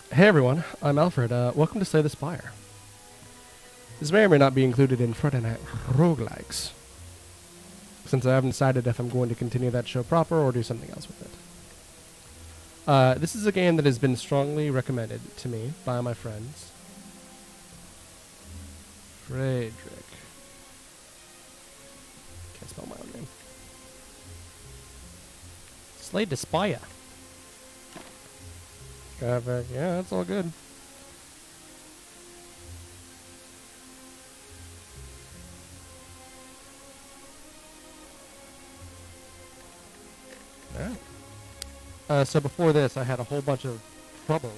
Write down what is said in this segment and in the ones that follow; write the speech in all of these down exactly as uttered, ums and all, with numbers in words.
Hey everyone, I'm Alfred. Uh, welcome to Slay the Spire. This may or may not be included in Friday Night Roguelikes, since I haven't decided if I'm going to continue that show proper or do something else with it. Uh, this is a game that has been strongly recommended to me by my friends. Frederick. Can't spell my own name. Slay the Spire. Traffic. Yeah, that's all good. Yeah. Uh, so before this, I had a whole bunch of trouble.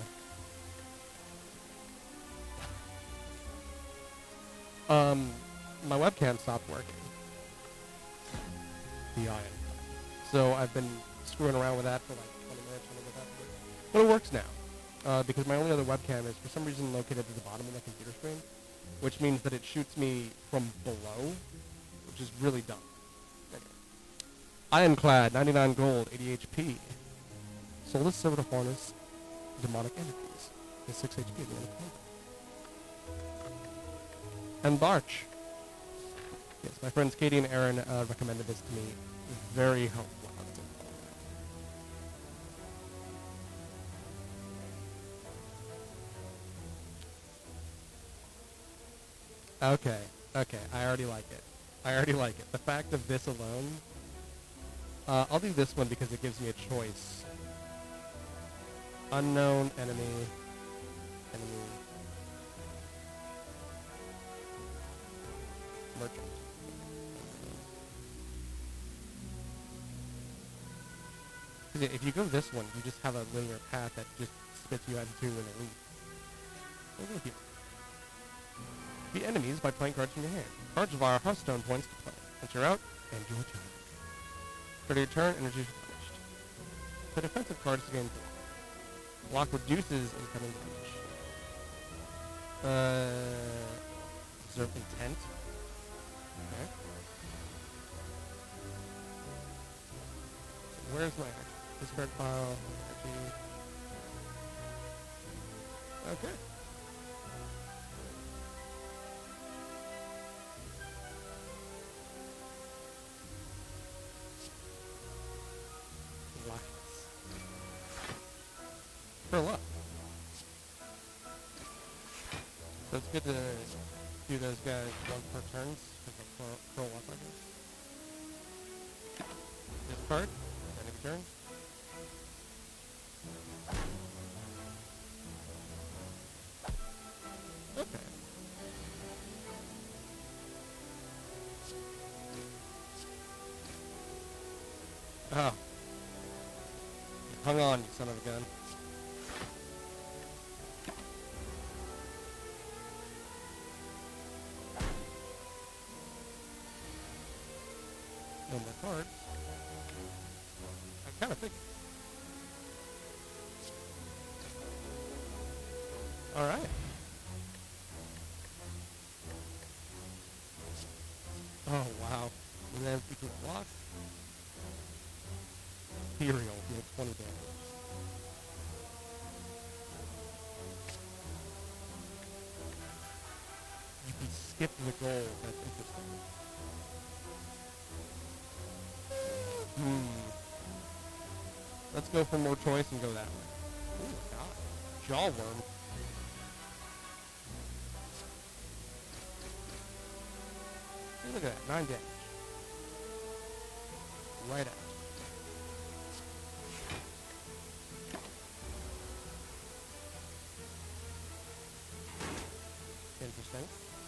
Um, my webcam stopped working. The iron. So I've been screwing around with that for like twenty minutes trying to get that to work. But it works now. Uh, because my only other webcam is for some reason located at the bottom of my computer screen, which means that it shoots me from below, which is really dumb. Anyway. Ironclad, ninety-nine gold, eighty H P. Soulless Silver Harness, Demonic Entities. Is six H P at the end of the combat. And Barch. Yes, my friends Katie and Aaron uh, recommended this to me. Very helpful. Okay, okay, I already like it. I already like it. The fact of this alone, uh, I'll do this one because it gives me a choice. Unknown enemy, enemy, merchant. If you go this one, you just have a linear path that just spits you out into an elite. We'll go here. Beat enemies by playing cards from your hand. Cards via Hearthstone points to play. Once you're out, end your turn. For your turn, energy is replenished. Play defensive cards to gain three. Block reduces incoming damage. Uh, Observe intent. Okay. So where's my action? Discard pile. Energy. Okay. For luck. So it's good to do those guys one per turns, because they'll throw luck, I guess. Discard, end of turn. Okay. Oh. Hung on, you son of a gun. No more cards. I kind of think. All right. Oh wow. And then we can block. Ethereal, deal twenty damage. You can skip the goal. That's interesting. Hmm. Let's go for more choice and go that way. Oh my god. Jawworm. Hey, look at that. Nine damage. Right out. Interesting.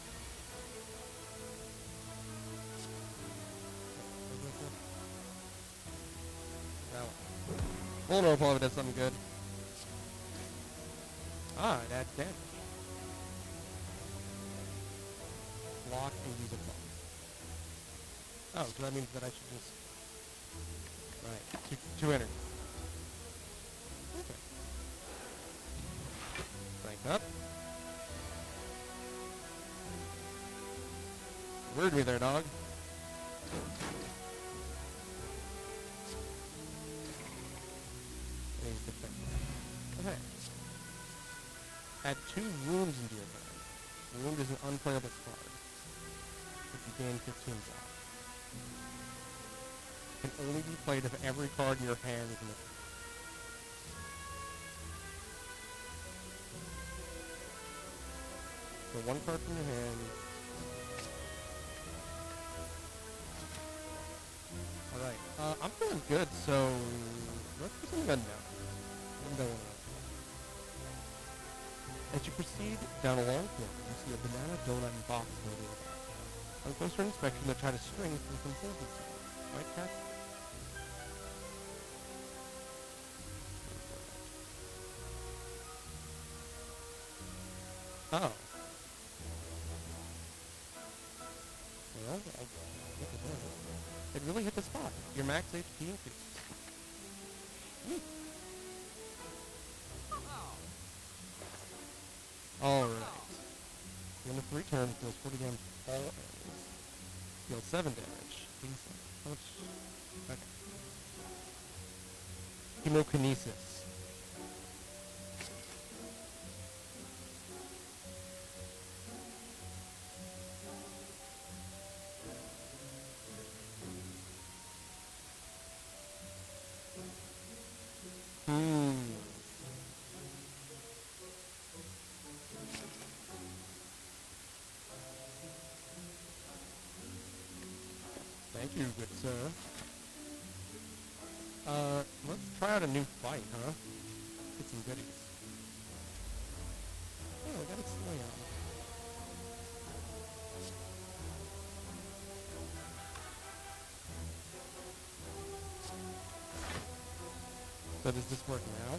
Vulnerable if it does something good. Ah, it adds damage. Block and use a block. Oh, so that means that I should just... Right, two, two energy. Okay. Rank up. Word me there, dog. Okay. Add two wounds into your hand. The wound is an unplayable card. If you gain fifteen block. Can only be played if every card in your hand is in the So one card from your hand. Alright, uh, I'm feeling good, so let's do something unknown. Unknown. As you proceed down a long corridor, you see a banana, donut, and box moving about. On closer inspection, they try to string from some holes inside. Might catch it. Oh. Well, I'll look at that. It really hit the spot. Your max H P increases. Neat. Alright. The end of three turns deals forty damage to all enemies. Deals seven damage. How much? Okay. Chemokinesis. Hmm. Thank you, good sir. Uh, let's try out a new fight, huh? Get some goodies. Oh, I got a sling on. So does this work now?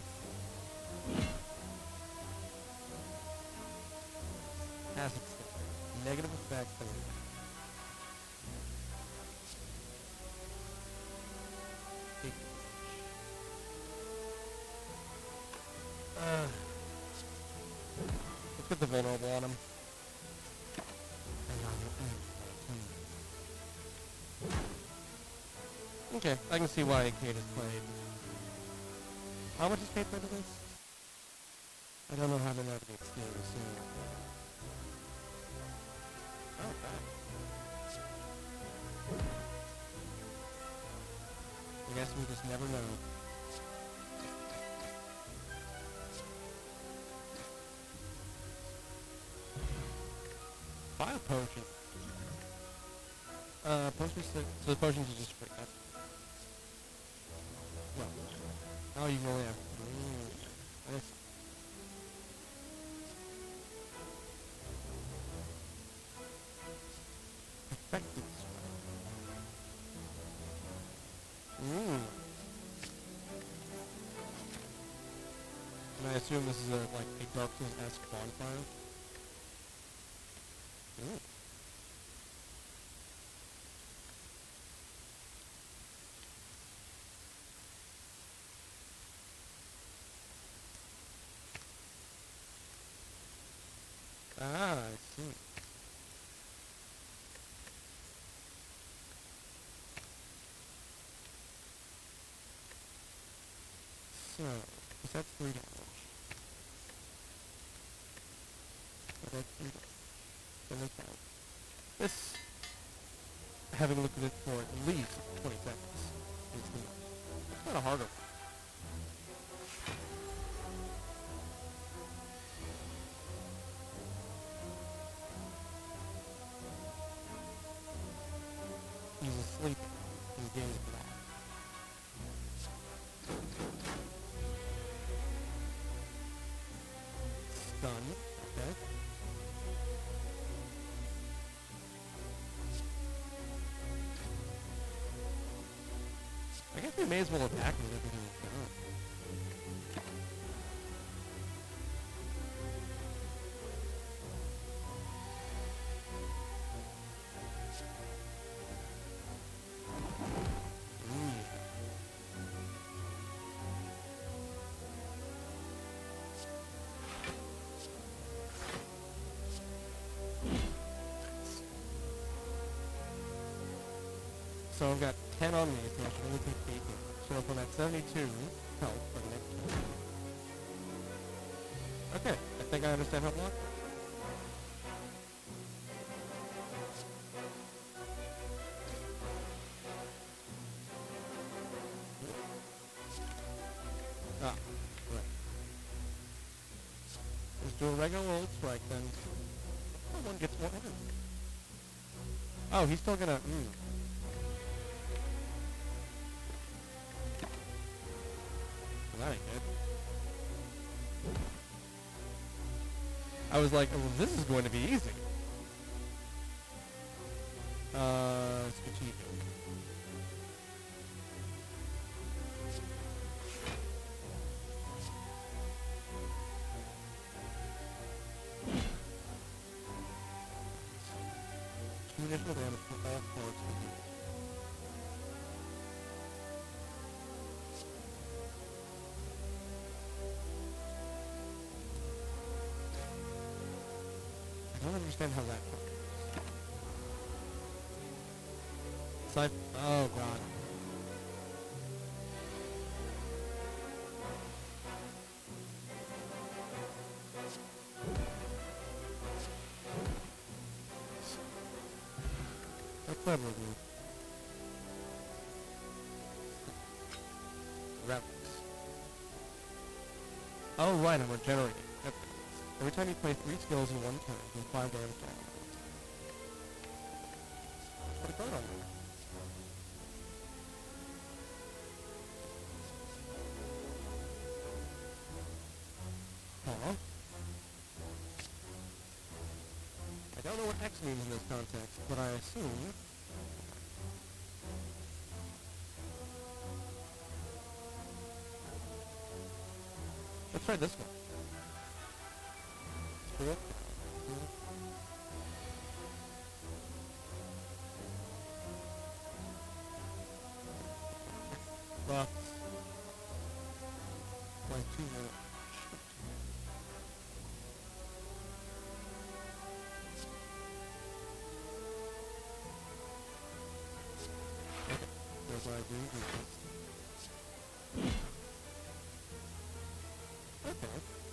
Acid stick. Negative effect. Uh, let's put the vulnerable on him. Okay, I can see why Kate has played. How much is Kate played to this? I don't know how to navigate skills, so... Oh, okay. I guess we'll just never know. Fire potion. Uh, potions, so the potions are just free. That's well. Oh, you really have. Mm, nice. Effective. Mmm. And I assume this is a like a Dark Souls-esque bonfire. Ooh. Ah, I see. So, is that three damage? Is that three damage? Seven count. This, having looked at it for at least twenty seconds, is the most. It's not a harder one. He's asleep. He's getting it back. Stun. Okay. I guess we may as well attack him with everything we've done. So I've got ten on me, so I should only take eight damage. So if I'm at seventy-two health for the next turn. Okay, think I understand how block works. Ah, right. Just do a regular old strike then. Oh, one gets more energy. Oh, he's still gonna. Mm. Well, that ain't good. I was like, oh, well, this is going to be easy. Uh, strategic. Two additional damage for all cards. I don't understand how that works. Sci- oh god. That's clever of you. Relics. Oh right, I'm regenerating. Yep. Every time you play three skills in one turn, you five damage to all. Put a card on there. Huh? I don't know what X means in this context, but I assume... Let's try this one. Cool. Bucks. Like two minutes. Okay. There's what I do. Okay.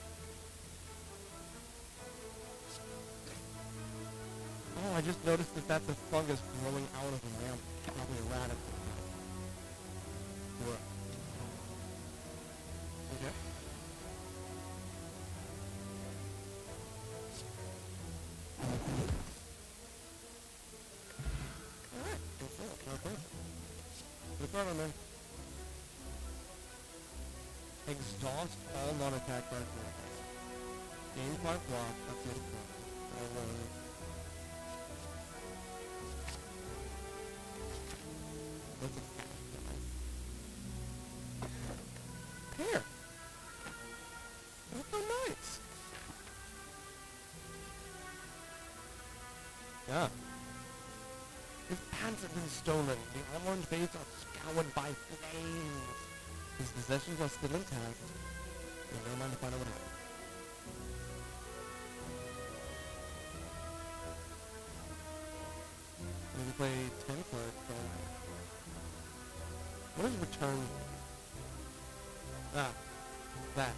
Oh, I just noticed that that's a fungus growing out of a lamp. Probably a rat. What? Okay. Alright, go for it. Not perfect. Put a card on there. Exhaust all non-attack cards. Gain five block. That's it. Oh, what's it? Here. That's so nice. Yeah. His pants have been stolen. The orange base are scoured by flames. His possessions are still intact. Yeah, never mind to find out what happened. Maybe play ten cards. So what is return? Ah, that.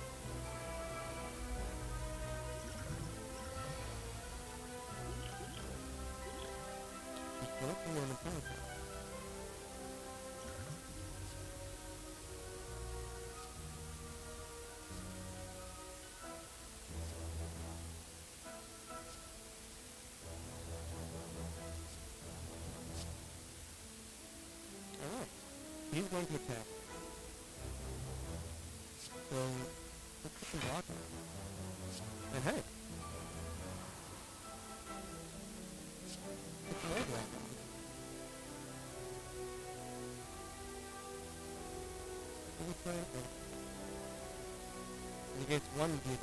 Just put up one in the front. Alright. He's going to attack. So, let's put some block on. And hey! Put some more block on. Let's try it. Negates one debuff.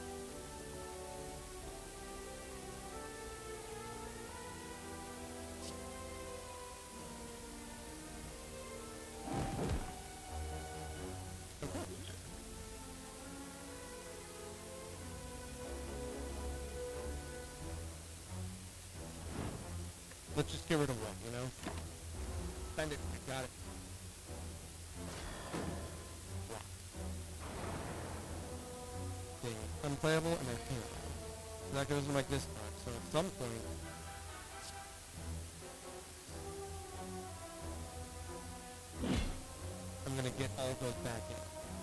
Let's just get rid of one, you know? Spend it. Got it. Rock. Dang it. unplayable, and I can't. So that goes in like this part. So at some point, I'm gonna get all those back in.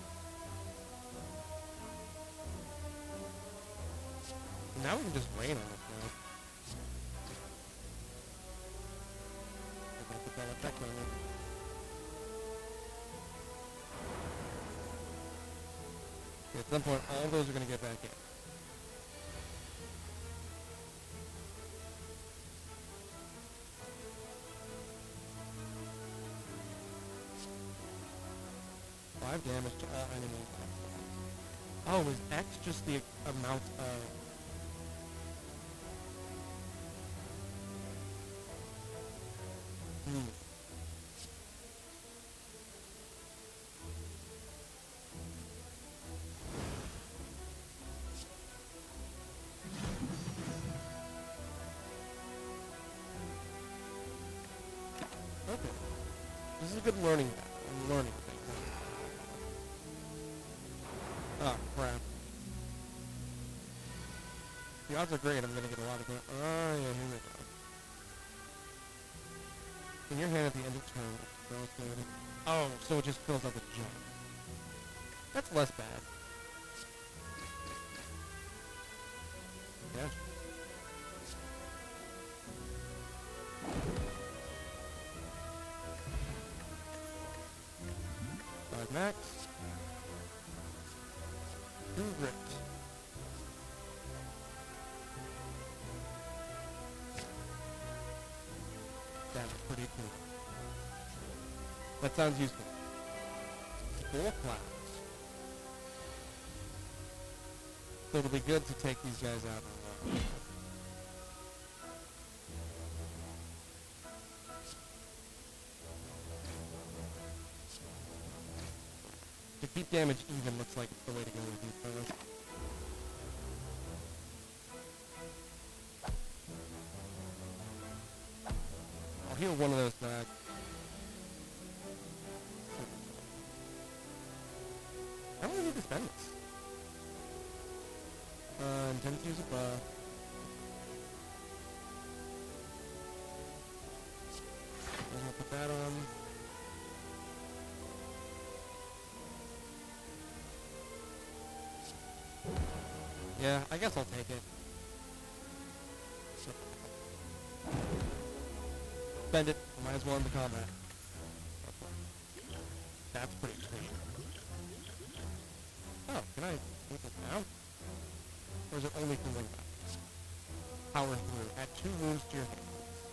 Now we can just rain on it now. I'm gonna put that effect on it. At some point, all those are gonna get back in. Five damage to all enemies. Oh, is X just the amount of... Hmm. Okay. This is a good learning map. I'm learning things. Oh, crap. The odds are great. I'm going to get a lot of... Oh, yeah, here we go. In your hand at the end of turn. Oh, so it just fills up with junk. That's less bad. Yeah. Five max. Two grit. That's pretty cool. That sounds useful. Four clouds. So it'll be good to take these guys out. To keep damage even looks like it's the way to go with these fellas. I'll heal one of those back. I don't really need to spend this. Uh, intend to use a buff. I'm gonna put that on. Yeah, I guess I'll take it. Spend it. Might as well end the combat. That's pretty sweet. Oh, can I take it down? Or is it only for one back? Power through. Add two wounds to your hand.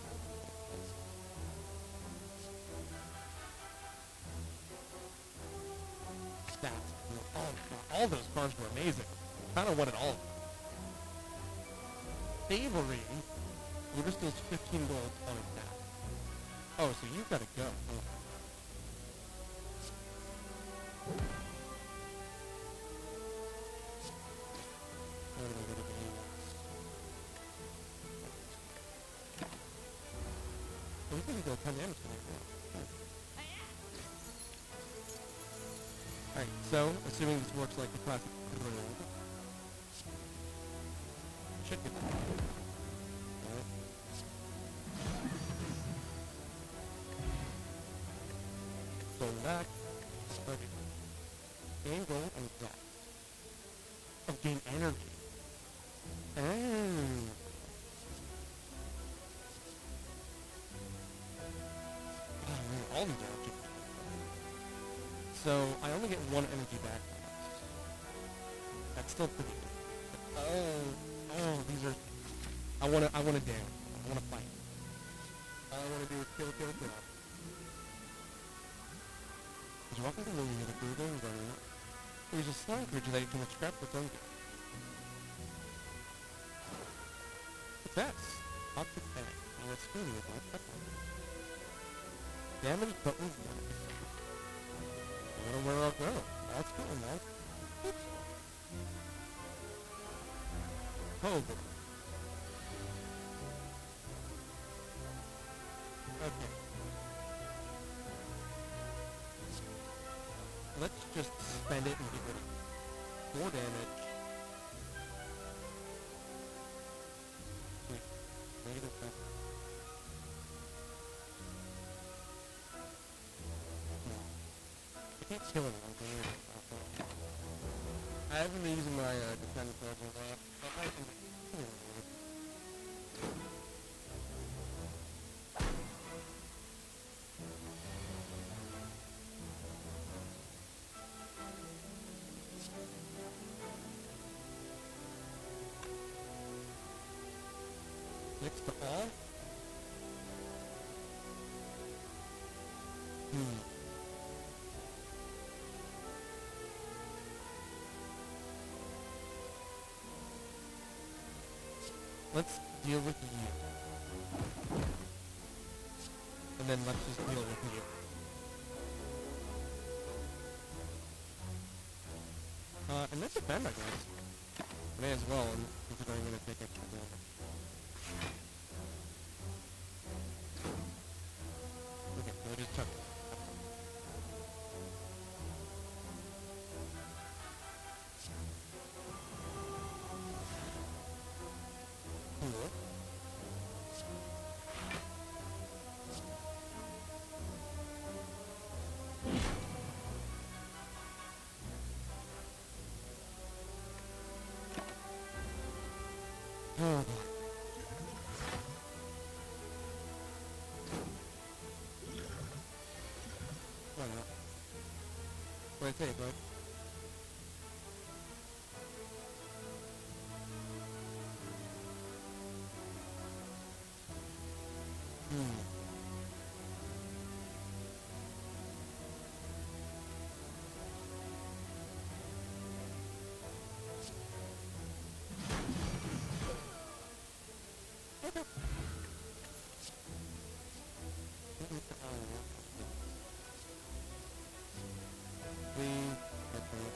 Stats. Oh, all those cards were amazing. I don't want it all. Thievery. Looter steals fifteen gold on his back. Oh, so you've got to go. Oh. He's going to go ten damage to me. Alright, so, assuming this works like the classic roll. Should get that. Alright. Going back. Okay. Gain gold and drop. Oh, gain energy. Oh. Oh man, all these energy. So, I only get one energy back. That's still pretty good. Oh. Oh, these are... I want to I want to dance. I want to fight. All I want to do is kill, kill, kill. He's walking through the room with a breather and going out. He's a slime creature that can scrap its own game. What's that? Toxic egg. Oh, it's food with my pepper. Damage but with one. I wonder where I'll go. That's cool, man. Oops. Oh, boy. Okay. Let's just spend it and get rid of it. Four damage. killing one. I haven't been using my uh, defense weapons a lot. I might be killing one. Next to all? Hmm. Let's deal with you. And then let's just deal with you. Uh, and let's defend, I guess. May as well, and considering I'm gonna take extra damage. Okay, so I just took it. Cool. Oh boy. Why not? What do I take, bud? Hmm. Okay. Please. Okay.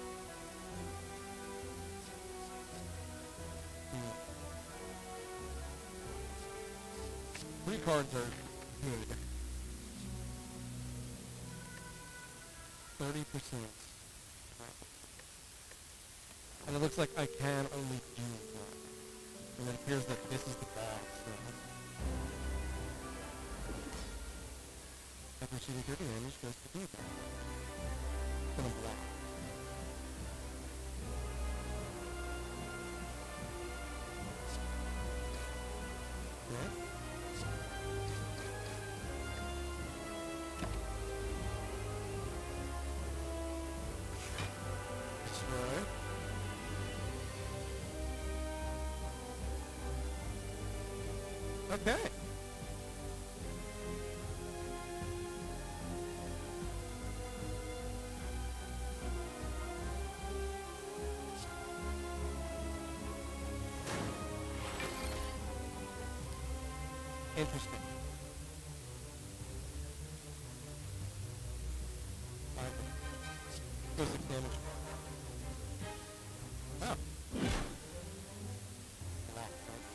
Hmm. Three cards are good. Thirty percent. And it looks like I can only do one. And it appears that this is the boss. So. After receiving thirty damage, goes to do that. Gonna block. Okay. Destroy. Okay. Interesting. Five. Goes six damage. Oh. Black.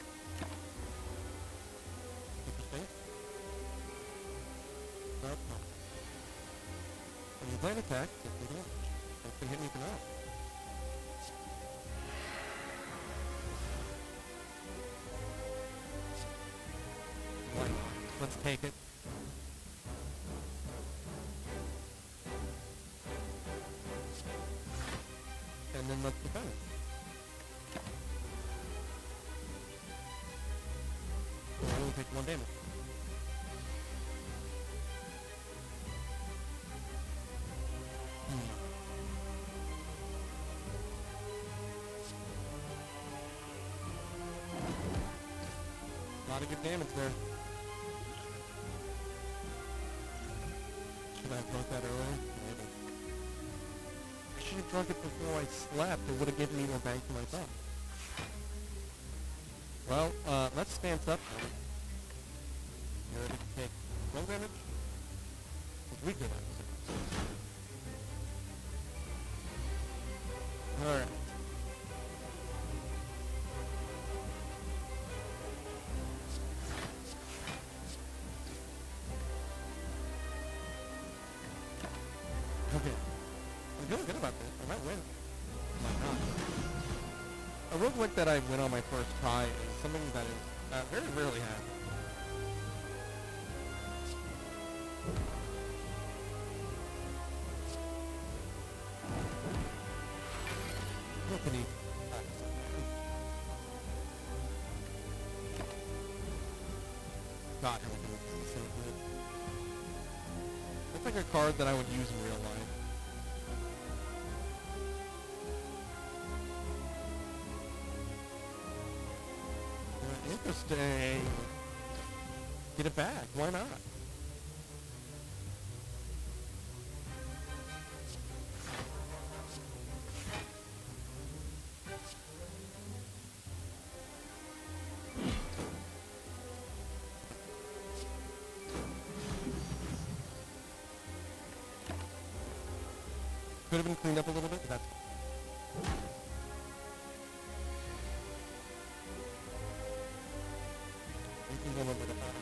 Interesting. Oh, no. When you play an attack, take three damage. That's been hitting me for now. Why not? Let's take it. And then let's defend it. So I only take one damage. Hmm. A lot of good damage there. Should I have drunk that earlier? Maybe. I should have drunk it before I slept. It would have given me more bang for my buck. Well, uh, let's stance up then. You ready to take one damage? It's weak damage. Alright. Okay. I'm feeling good about this. I might win. I might not. A roguelike that I win on my first try is something that is uh, very rarely happens. Look at these. God, everything is so good. Looks like a card that I would use in real life. Uh, interesting. Get it back. Why not? Could have been cleaned up a little bit, but that's fine. We can go a little bit about it.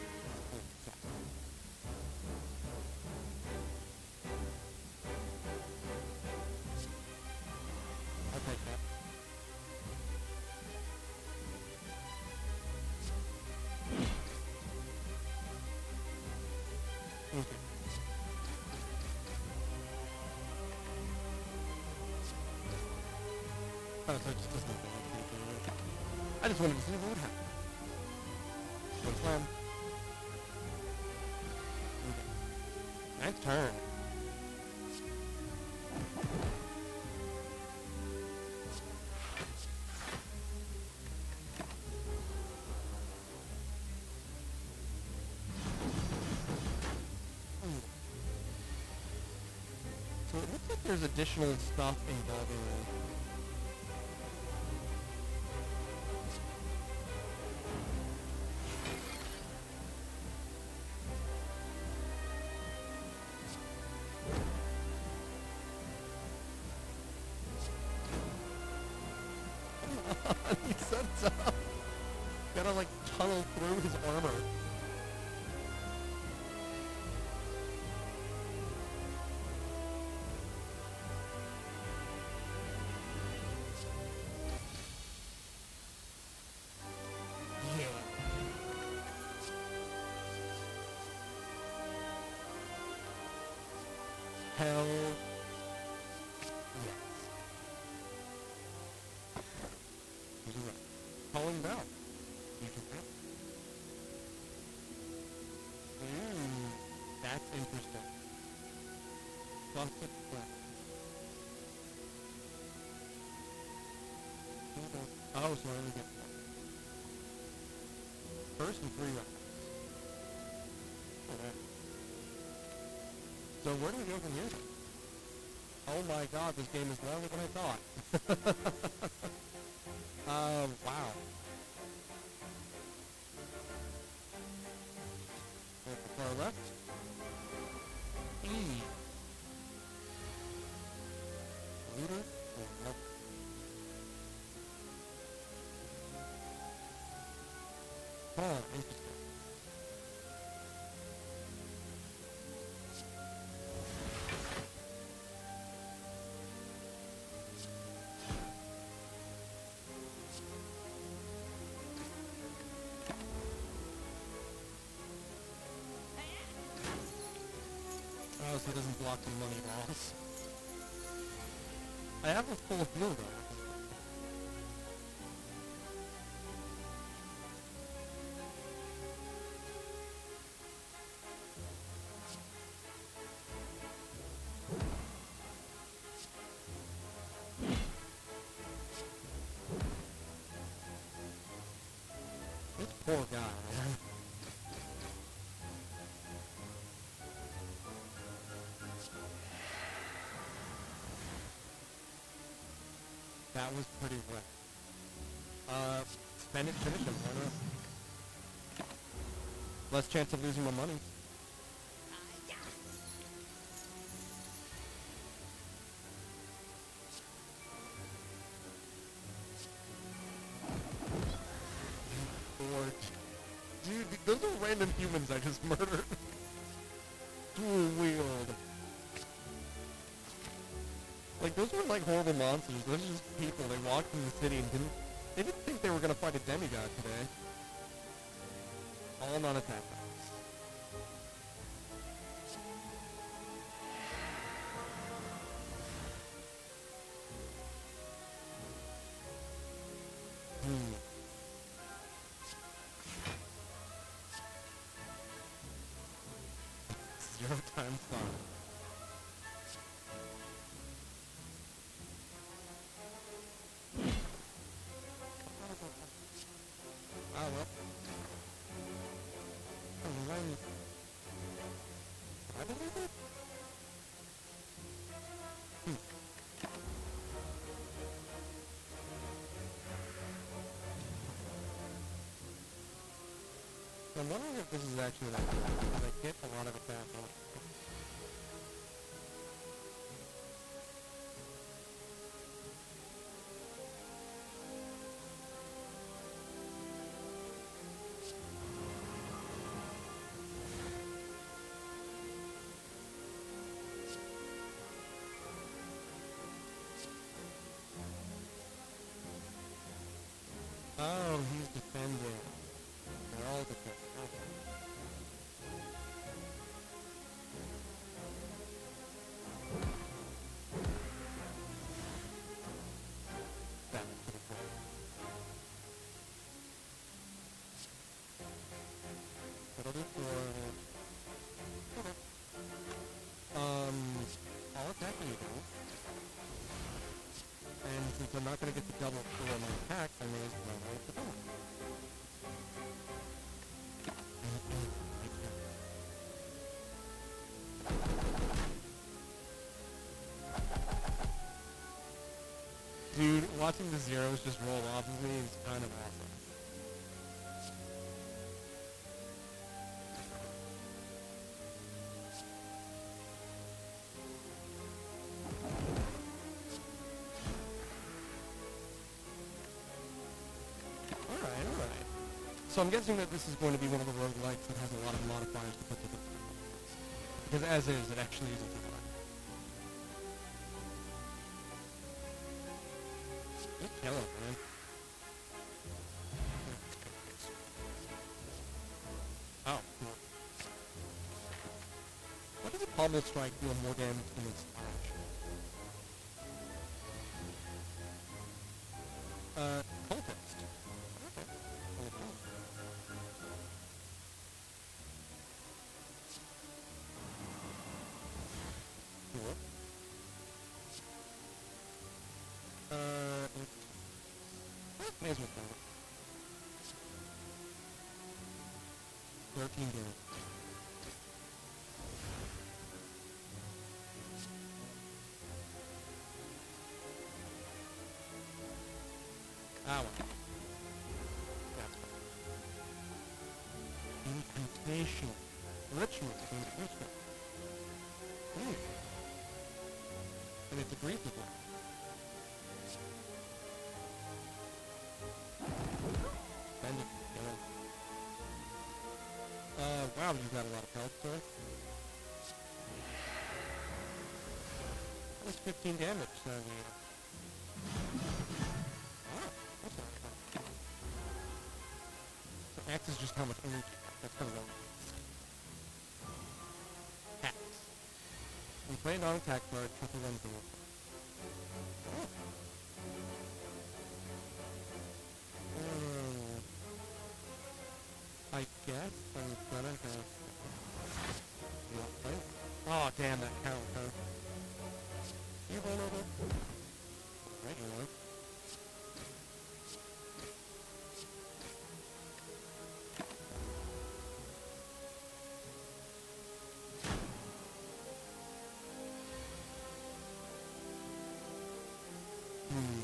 I'll take that. Okay. Oh, so it just doesn't have to happen. I just wanted to see what would happen. One slam. Okay. Nice turn. So it looks like there's additional stuff involving it. He's so tough. Gotta like tunnel through his armor. Yeah. Hell. Calling bell. You can tell. Mmm, that's interesting. Sausage flat. Oh, so I only get one. First and three rounds. Alright. So where do we go from here? Oh my god, this game is longer than I thought. Uh, wow. At the far left. E. Looter? Oh, nope. Huh, interesting. Oh, so it doesn't block the money balls. I have a full field though. This poor guy, man. That was pretty wet. Uh, spend it, finish him, why not? Less chance of losing my money. Or, dude, those are random humans I just murdered. Dual wield. Like, those weren't like horrible monsters, those are just people. They walked in the city and didn't, they didn't think they were gonna fight a demigod today. All non-attack. I'm sorry. Oh, well. Oh, right. I believe it? Hmm. I'm wondering if this is actually that good, because I get a lot of attack on it. Oh, he's defending. They're all defending. Okay. That's pretty cool. That'll do for... Um, I'll attack you. And since I'm not going to get the double through on my attacks, I may as well write the double. Dude, watching the zeros just roll off of me is kind of awesome. Alright, alright. So I'm guessing that this is going to be one of the roguelikes that has a lot of modifiers to put to the... Because as is, it actually isn't too hard. Just kill it, man. Oh, cool. What does a pommel strike do more damage than its slash? Uh, cultist. Okay. Cool. Uh, may as well go. thirteen damage. Ah, well. That's fine. Incantation. Ritual. Ritual. Hmm. And it's a grief with one. Bend it. Down. Uh, wow, you got a lot of health, sir. That was fifteen damage, so yeah. Ah, that's not fun. So X is just how much energy. That's kind of low. Hacks. We play a non-attack card, triple one door. Oh. Uh, I guess I'm gonna have... Oh, damn, that count, huh? You run over? Right, you know. Hmm.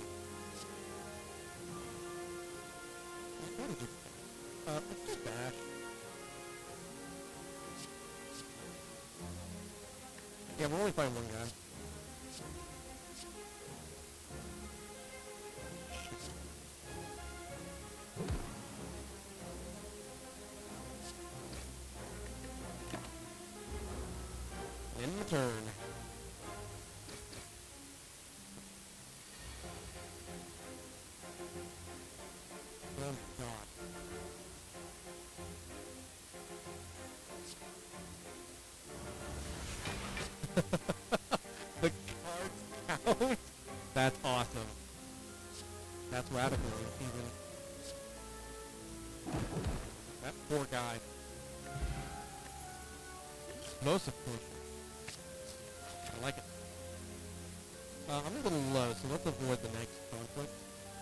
What is it? Uh, let's just bash. Yeah, we're only fighting one guy. In the turn. Oh god. The cards count? That's awesome. That's radical, even. That poor guy. Explosive potion. I like it. Uh, I'm a little low, so let's avoid the next conflict.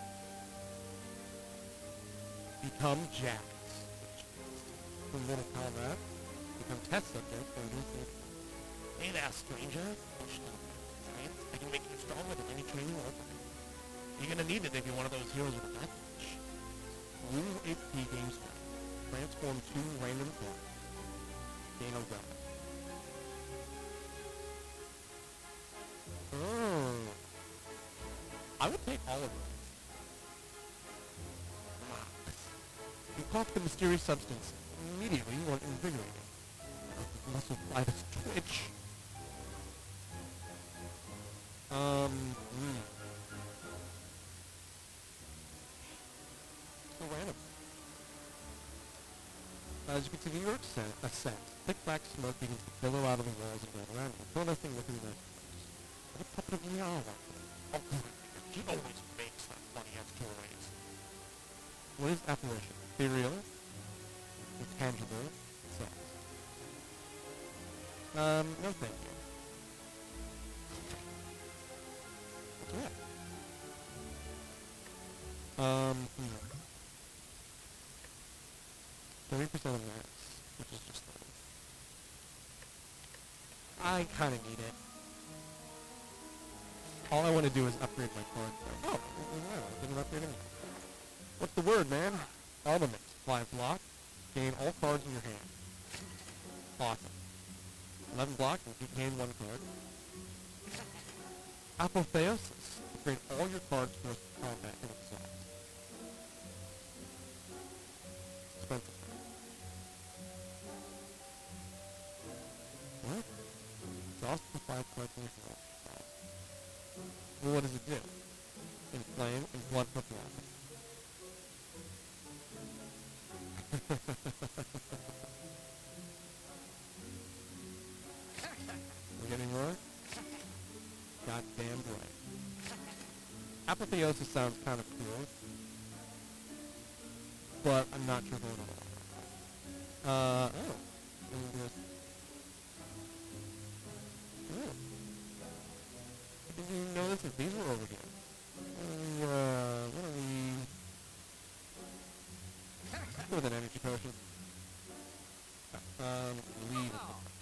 Become Jax. From Mortal Kombat. Become test subject for a new thing. Hey there, stranger. I can make you stronger than any training or You're gonna need it if you're one of those heroes with a package. Lose H P game strength. Transform two random cards. Gain a weapon. Oh. I would take all of them. You cough the mysterious substance. Immediately you want invigorating. Muscle fibers twitch. Um, hmm. So random. As you can see, the New York scent, a scent. Thick black smoke begins to billow out of the walls and burn around you. Feel nothing within the rest. What a puppet of the hour. Oh, good. She always makes that funny ass toys. What is apparition? Ethereal, intangible, sex. Um, no thank you. What's that? Um, hmm. thirty percent of max, which is just thirty. I kinda need it. All I want to do is upgrade my card. Oh, wow, I didn't upgrade anything. What's the word, man? Armament. Fly block. Gain all cards in your hand. Awesome. eleven block and gain one card. Apotheosis. Upgrade all your cards for combat in itself. Expensive. What? Exhaust the five cards in your hand. Well, what does it do? Inflame and blood for blood. We're getting more? Goddamn right. Apotheosis sounds kind of cool, but I'm not sure going on. Uh, oh. Oh. I didn't even know this if these were over here. Uh, what are we... With an energy potion. Um, leave.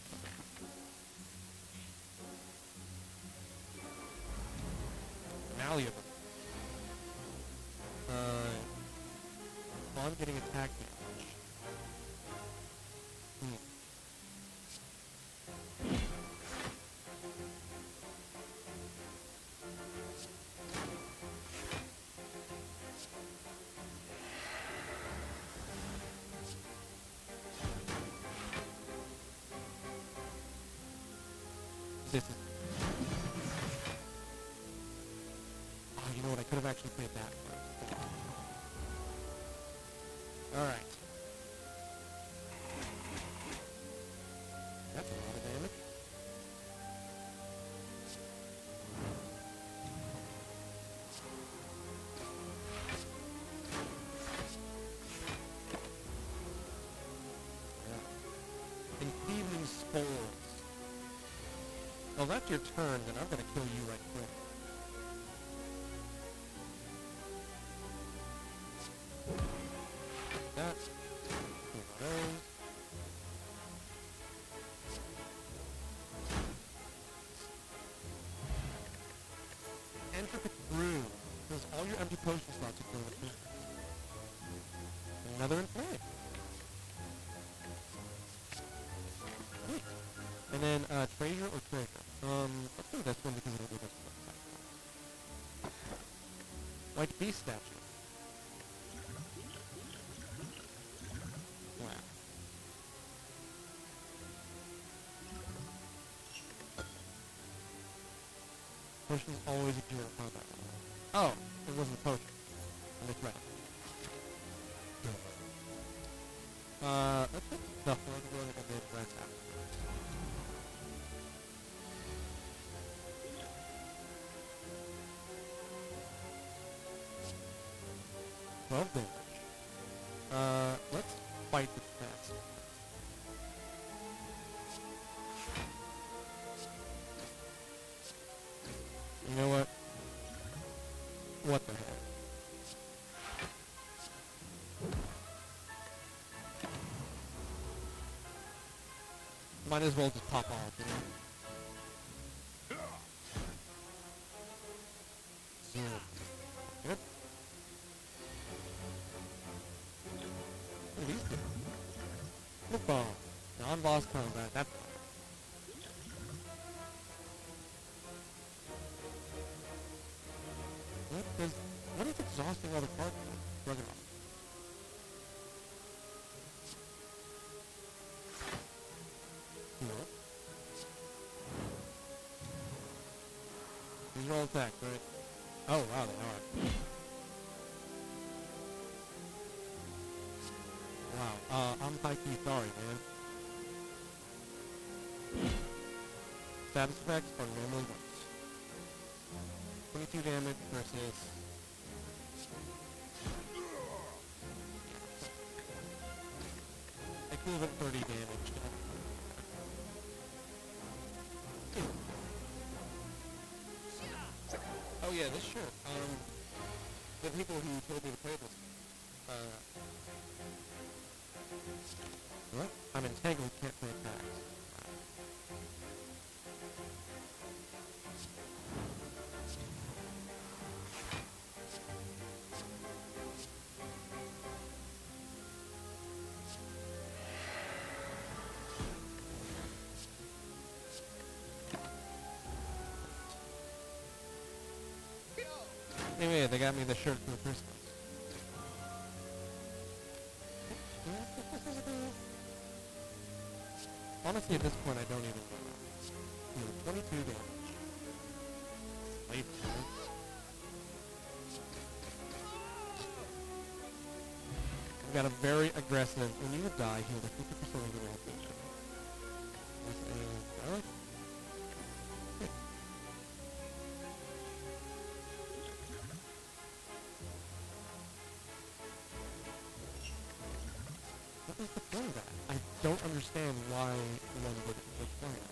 Malleable. Uh, on getting attack damage. Hmm. This is... Oh, you know what? I could have actually played that first. Alright. That's a lot of damage. Yeah. Enfeebling spores. Well, that's your turn, then I'm gonna kill you right quick. That's one of those. Intricate brew. Because all your empty potion slots are filled with food. Another inflame. Sweet. And then, uh, treasure or treasure? Um, let's do this one because it'll give us one. White beast statue. Wow. Potions always appear in combat. Oh, it wasn't a potion. I misread it. Uh, let's put stuff on the road and then rest out. twelve damage. Uh, let's fight the fast. You know what? What the heck? Might as well just pop off, you know? Zoom. Good. What are these do? Football. Non-boss combat. That's fine. What does... What is exhausting all the cards? Rug it off. No. These are all attacks, right? Oh, wow, they are. Wow, uh, I'm high-key sorry, man. Status effects are normally worse. twenty-two damage versus... equivalent thirty damage. Oh yeah, this shirt. Um, the people who told me to play this, uh, what? I'm entangled, can't play attacks. Anyway, they got me the shirt for Christmas. Honestly, at this point, I don't even know. You know, twenty-two damage. Wait, man. I've got a very aggressive, when you die, heal the fifty percent of the roll. I like it. What is the point of that? I don't understand why one would, would play it.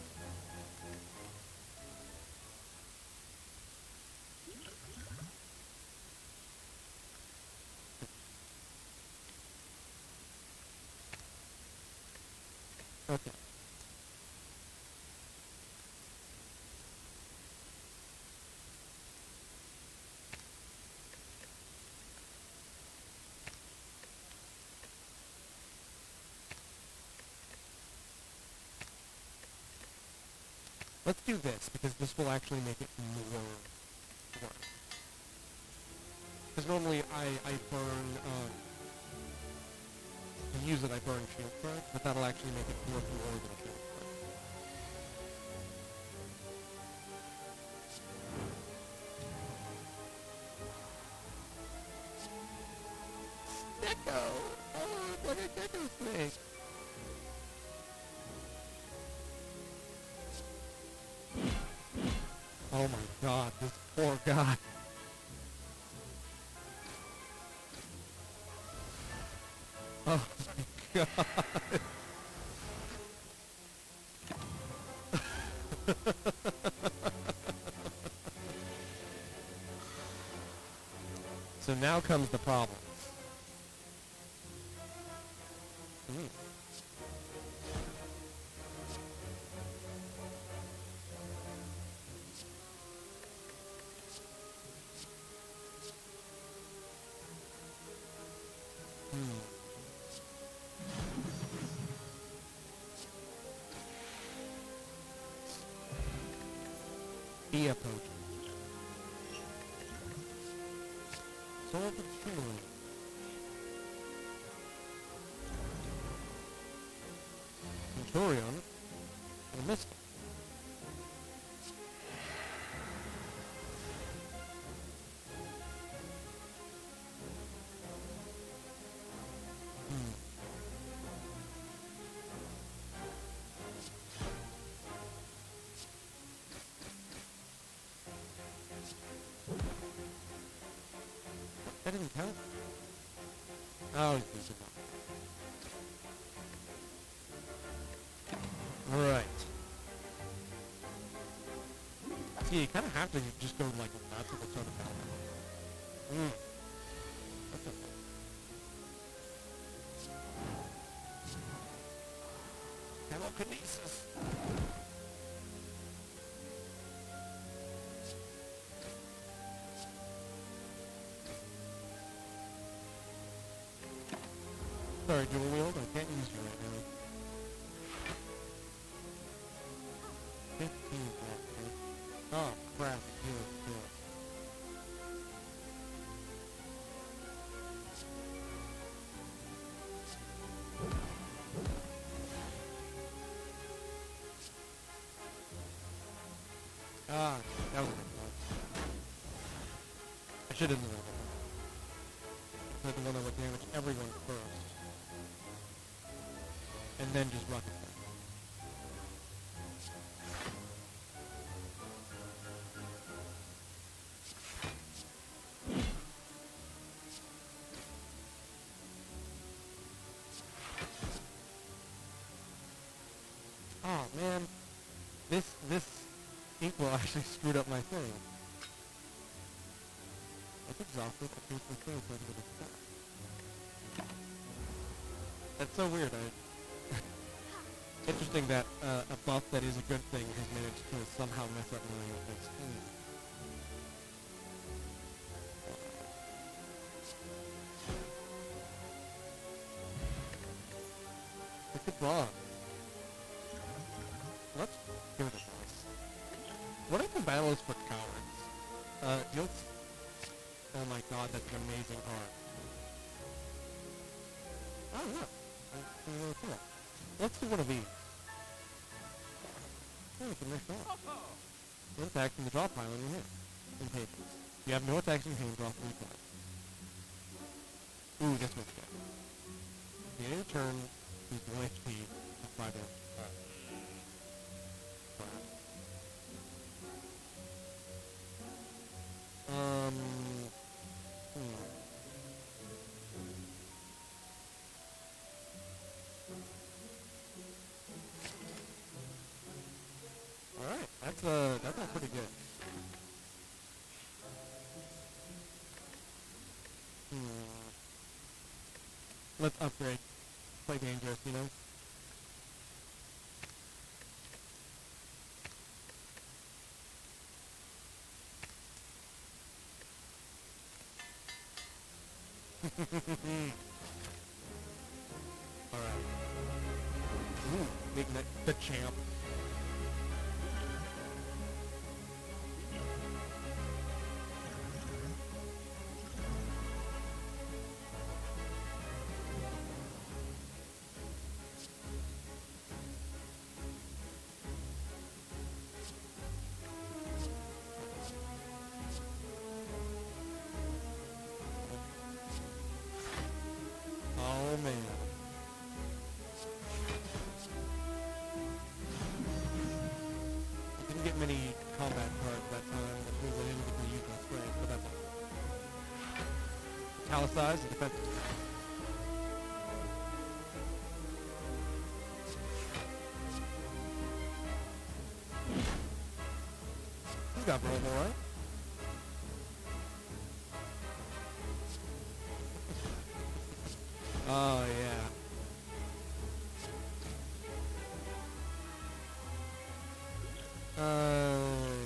Okay. Let's do this, because this will actually make it more work. Because normally I, I burn, um, to use it I burn shield cards, but that'll actually make it work more than a shield card. Gecko! Oh, what a gecko snake! Oh my god, this poor guy. Oh my god. So now comes the problems. Mm. Be a potion. Soul of the Shimmering. Centurion. And a Mystic. Hmm. That didn't count? Oh, he's using that. Alright. Yeah, you kind of have to just go like nuts with the sort of battle. Mm. That's okay. Telekinesis. Sorry, dual wield. I can't use you right now. Fifteen block, dude. Oh crap! Heal, heal. Ah, that was a good one. I should have done that one. That's the one that would damage everyone first. And then just rocket them. Oh man, this this inkwell actually screwed up my thing. That's exhausted. I can't control it with a stuff. That's so weird. I Interesting that uh, a buff that is a good thing has managed to somehow mess up my things. Mm. Look at bronze. Let's give it a toss. What if the battle is for cowards? Uh, deals... Oh my god, that's an amazing art. Oh, look. That's really cool. Let's do one of these. Oh, it's a nice shot. No attacks in the draw pile in your hand. In pages. You have no attacks in your hand, draw three cards. Ooh, this one's good. The end of your turn, use one H P, for five damage. Um... Hmm. Alright, that's uh that's not pretty good. Hmm. Let's upgrade. Play dangerous, you know? Alright. Ooh, big net, the champ. Oh man. I didn't get many combat cards that time, which means I didn't get to use my strength, but that's all. Italicized and defensive. He's got rollable, right? Oh, yeah. Uh,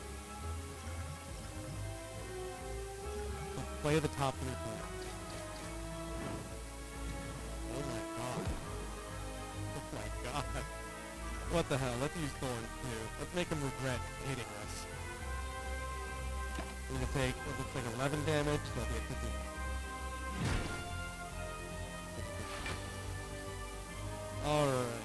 so play the top three cards. Oh my god. Oh my god. What the hell? Let's use Thorns too. Let's make him regret hitting us. We're gonna take, it looks like eleven damage, so that'll be a fifteen. Alright.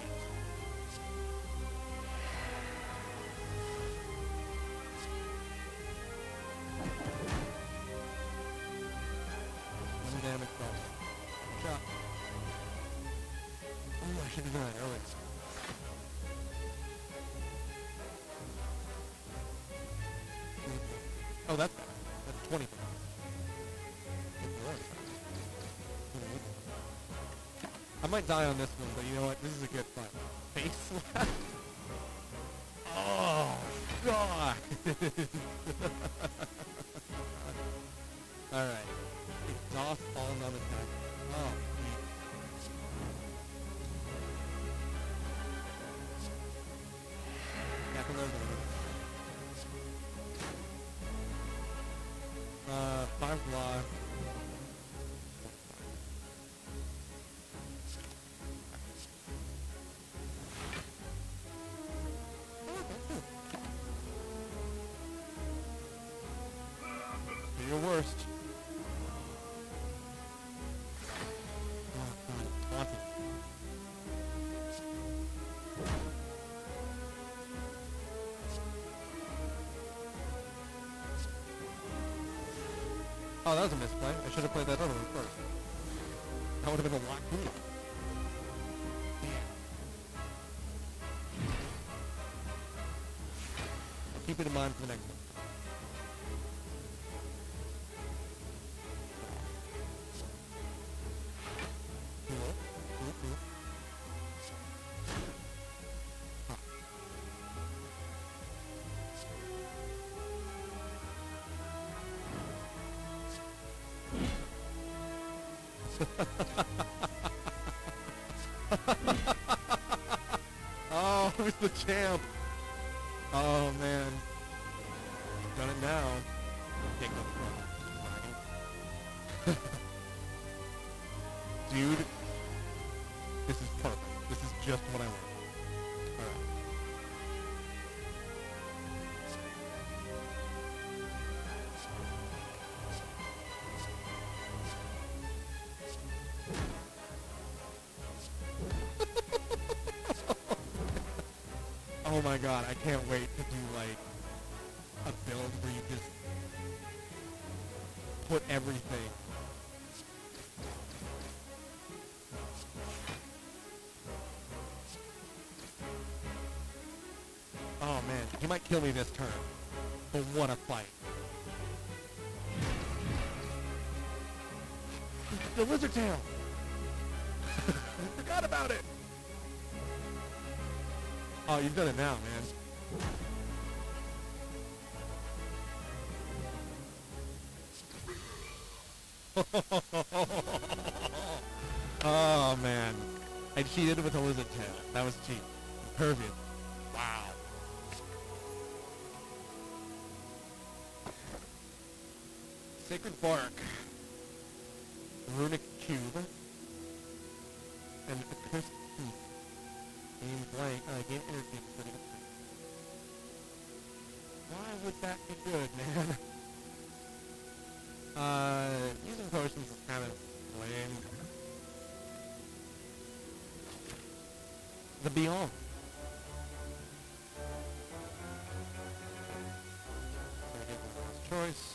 One damage plus. Shot. Oh, I should have done that earlier. Oh, that's better. That's twenty. I might die on this one, but you know what? This is a good fight. Face slap. Oh. God! Alright. Exhaust all non-attack. Oh, geez. Capillary damage. Uh, five block. Do your worst. Oh, God. Taunting. Oh, that was a misplay. I should have played that other one first. That would have been a lot cooler. Damn. I'll keep it in mind for the next one. Cool. Cool, cool. Oh, who's the champ? Oh, man. Done it now. Can't go front. Dude, this is perfect. This is just what I want. Alright. Oh my god, I can't wait to do like a build where you just put everything. Oh man, he might kill me this turn. But what a fight. The lizard tail! I forgot about it! Oh, you've done it now, man. Oh, man. I cheated with a lizard tail. That was cheap. Pervious. Wow. Sacred Bark. Runic Cube. And the Cursed Teeth. Game blank. Uh, game energy. Why would that be good, man? Uh, using potions is kind of lame. The Beyond. Choice.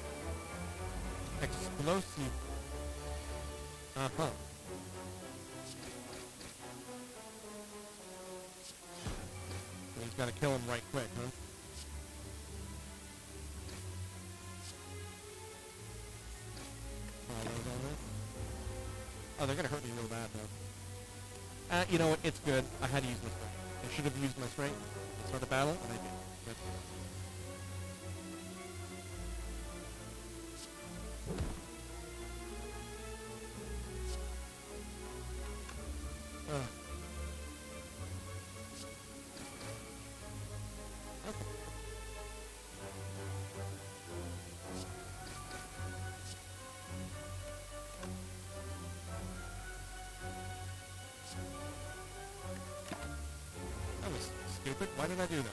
Explosive. Uh-huh. He's got to kill him right quick, huh? Oh, those on there? Oh, they're going to hurt me real bad, though. Uh, you know what? It's good. I had to use my strength. I should have used my strength to start a battle, and I did. Good. Uh. Okay. That was stupid. Why did I do that?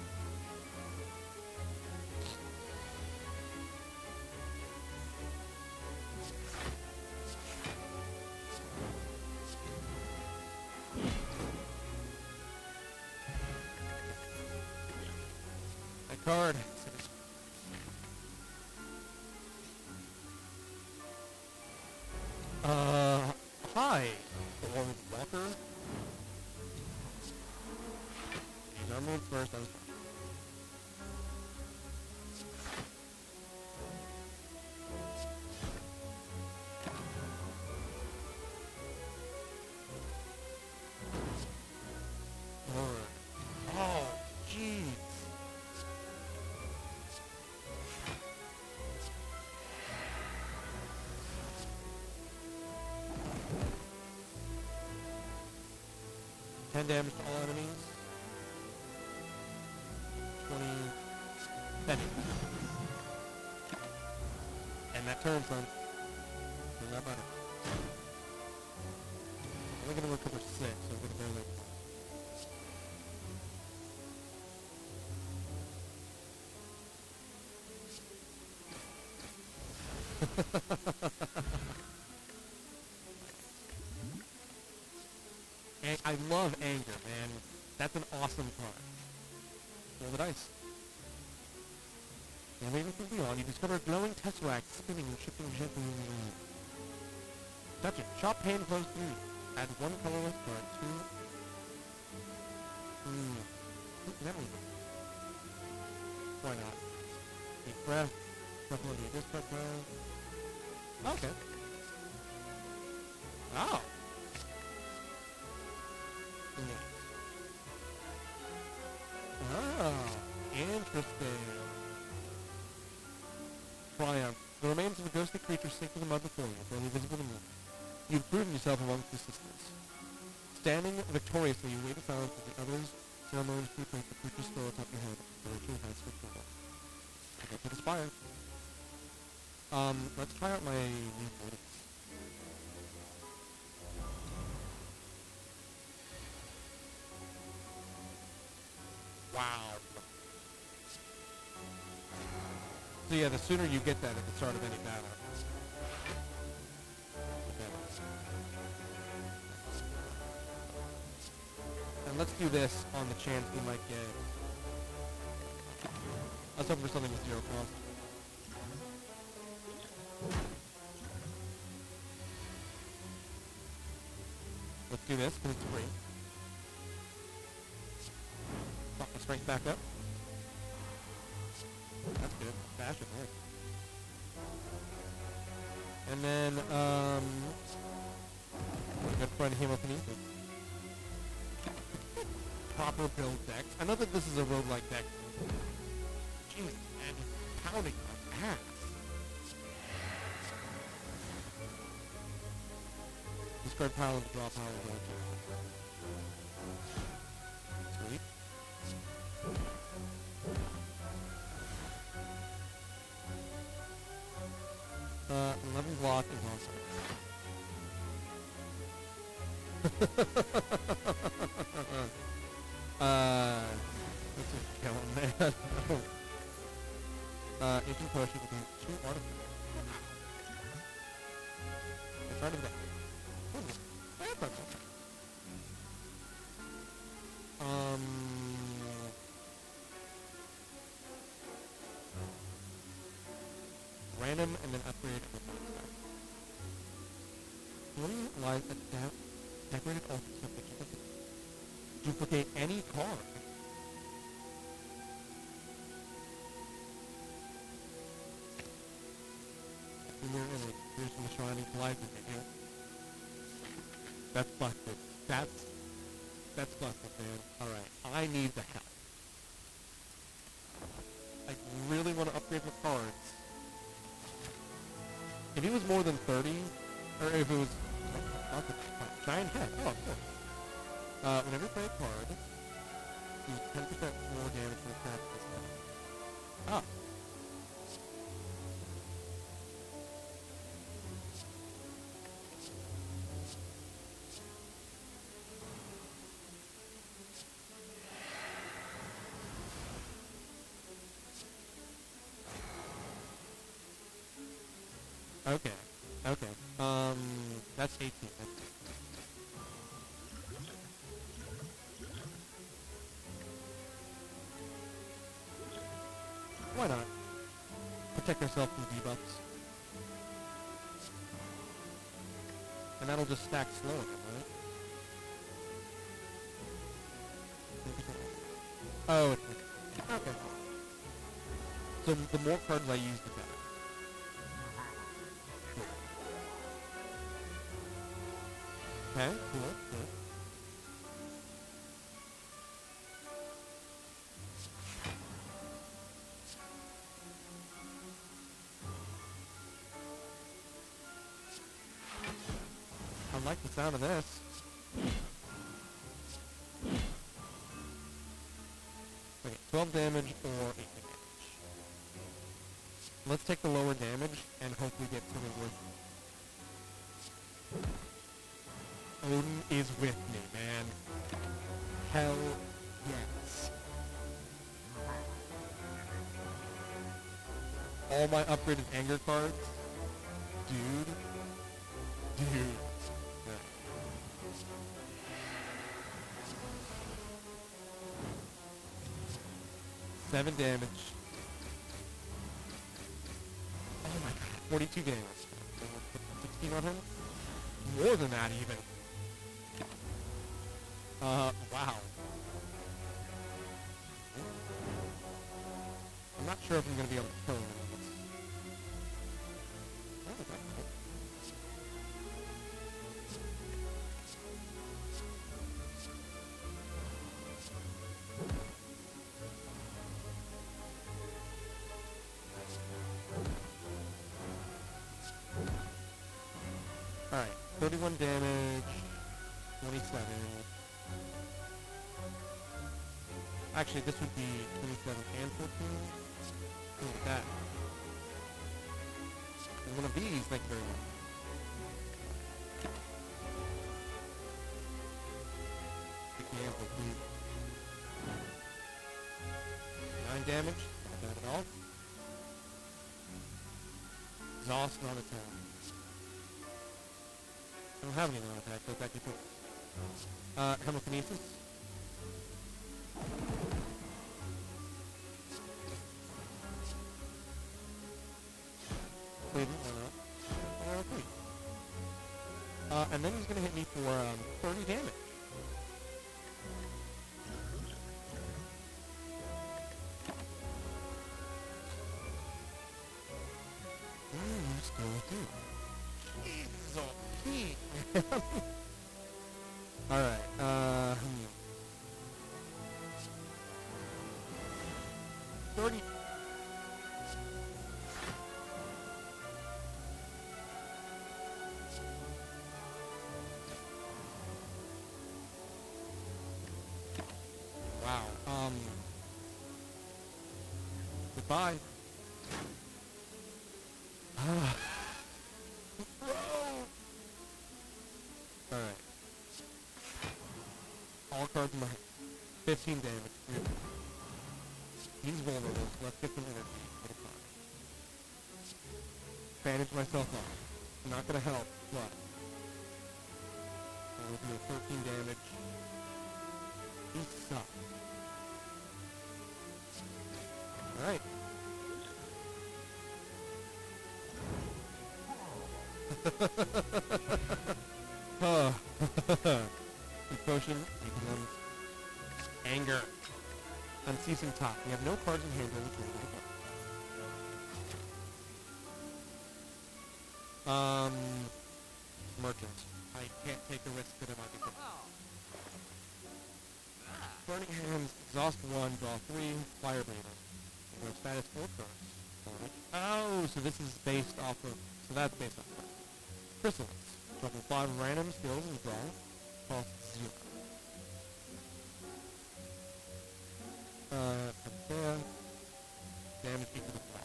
That card. Uh, hi, Lord Walker. He's our move first. I was. Alright. Oh, jeez. ten damage to all enemies. twenty. ten. And that turn, son. Doing that better. I'm only gonna recover six, so I'm gonna barely. And I love anger, man. That's an awesome card. Roll the dice. And everything beyond, you discover a glowing tesseract spinning and shifting gently in the air. Touch it. Chop hand close three. Add one colorless card. Two. Hmm. What does that mean? Why not? Deep breath. Shuffle into your discard pile. Okay. Oh. Neat. Oh. Interesting. Triumph. The remains of a ghostly creature sink to the mud before you, barely visible to move. You've proven yourself amongst the assistants. Standing victoriously, you wait in silence as the others ceremoniously place the creature's skull atop your head, the ritual has for approval. Okay, to the Spire. Um, let's try out my new abilities. Wow. So yeah, the sooner you get that at the start of any battle. And let's do this on the chance we might get... Let's hope for something with zero cost. Let's do this, because it's free. Pop my strength back up. That's good. Bash it, right. And then, um... my good friend Hemokinesis. Proper build deck. I know that this is a roguelike deck. Jeez, man, just pounding my ass. Discard pile and draw pile of Sweet. Uh, eleven block is awesome. Uh, this is killing, man. uh, ancient potion contains two artifacts. I tried to get Um, random and then upgrade and then three lies a de decorated altar that duplicate any card. Mirror image. Here's some shining light in here. That's busted. That's that's busted, man. Alright. I need the help. I really want to upgrade my cards. If it was more than thirty, or if it was not the giant head. Oh, cool. Uh, whenever you play a card, do ten percent more damage from attack this time. Ah. Okay. Okay. Um, that's eighteen. That's Why not? Protect ourselves from debuffs. And that'll just stack slow again, right? Oh, it's okay. So the more cards I use, the better. Okay, cool, cool. I like the sound of this. Okay, twelve damage or eight damage. Let's take the lower damage and hopefully get something worth it. Odin is with me, man. Hell yes. All my upgraded anger cards. Dude. Dude. Yeah. Seven damage. Oh my god. forty-two damage. sixteen on him? More than that, even. Uh, wow. I'm not sure if I'm going to be able to kill him. Oh, that's cool. Alright, thirty-one damage, twenty-seven. Actually, this would be twenty-seven and fourteen. Look at that. And one of these, thank you very much. Example, please. Nine damage, not bad at all. Exhaust non-attack. I don't have any non-attack, so it's actually cool. Uh, Hemokinesis. Wait, why not? Uh, okay. Uh, and then he's gonna hit me for, um, thirty damage. Ooh, still good. Jesus, okay. Alright, uh... Hmm. thirty... Wow, um... Goodbye. Ah. Alright. All cards in my hand. fifteen damage. Good. He's vulnerable, so let's get some energy. Little time. Bandage myself up. Not gonna help, but... That will do thirteen damage. He sucks. Alright. Oh. Potion becomes anger. Unceasing top. We have no cards in hand during the turn. Um, merchant. I can't take the risk that it might be good. Burning hands. Exhaust one. Draw three. Fire breather. Their status four cards. Oh, so this is based off of. So that's based off of Chrysalids. Shuffle five random skills and draw. Cost zero. Uh, there. Damage equal to four.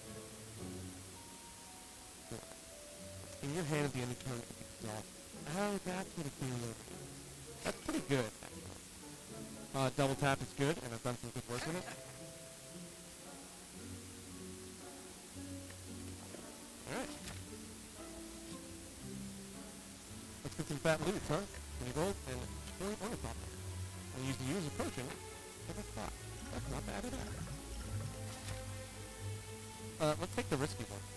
In your hand at the end of the turn, it's exhaust. Oh, that's what it's doing. That's pretty good, actually. Uh, double tap is good, and I've done some good work with it. Alright. Let's get some fat loot, huh? twenty gold and twenty ornithopter. And use the user potion for the spot. That's not bad at all. Uh, let's take the risky one.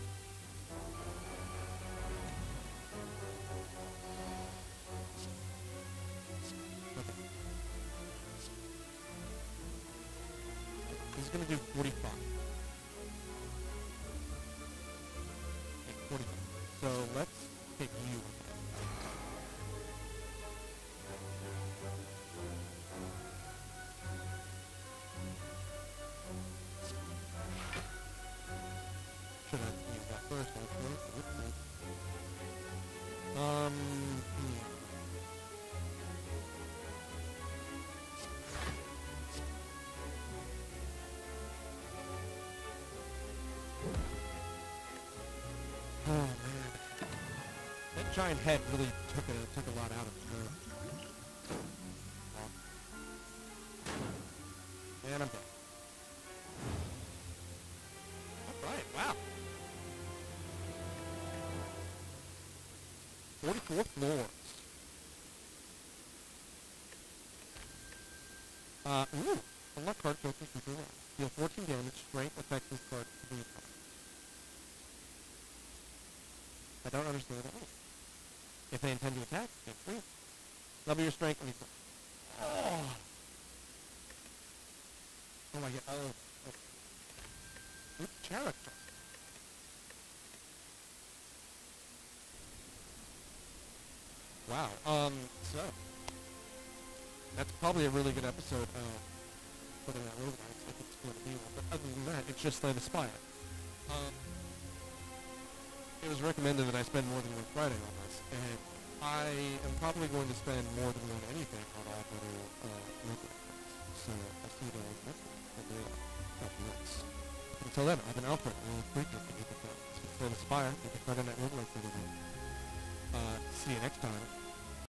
Okay. This is gonna do forty-five. Okay, forty-five. So let's take you. Should I use that first, actually? Um, hmm. giant head really took a, took a lot out of it. And I'm dead. Alright, wow. forty-four floors. Uh, ooh. Unlock card filters super well. Deal fourteen damage. Strength affects this card to be attacked. I don't understand what that means. If they intend to attack, then free. Double your strength and he's... Oh! Oh my god. Oh. Okay. Good character. Wow. Um, so. That's probably a really good episode of putting out Roguelikes. I think it's going to be one. But other than that, it's just like the Spire. Um, it was recommended that I spend more than one Friday on this, and I am probably going to spend more than one anything on all the uh, Roguelike things. So I'll see you guys next time. Next. Until then, I've been Alfred, and we'll frequently get the films. It's the Spire. You can find it at Roguelikes. Uh, see you next time.